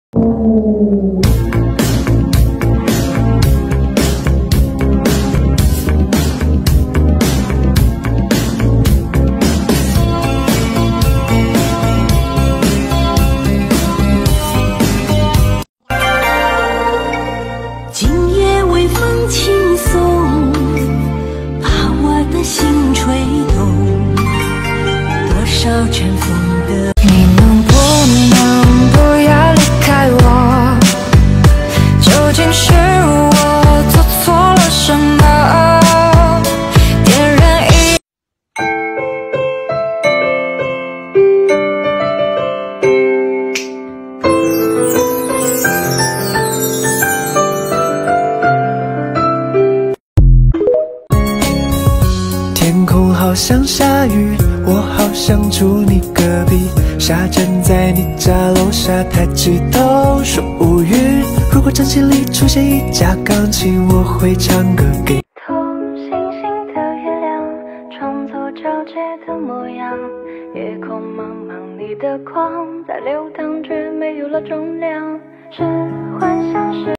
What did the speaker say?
今夜微风轻送，把我的心吹动，多少尘封的。 你能不要离开我？究竟是我做错了什么？点燃一。 天空好像下雨，我好想住你隔壁。傻站在你家楼下，抬起头说无语。如果trang里出现一架钢琴，我会唱歌给。 偷星星的月亮，创作皎洁的模样。夜空茫茫，你的光在流淌，却没有了重量。是幻想是。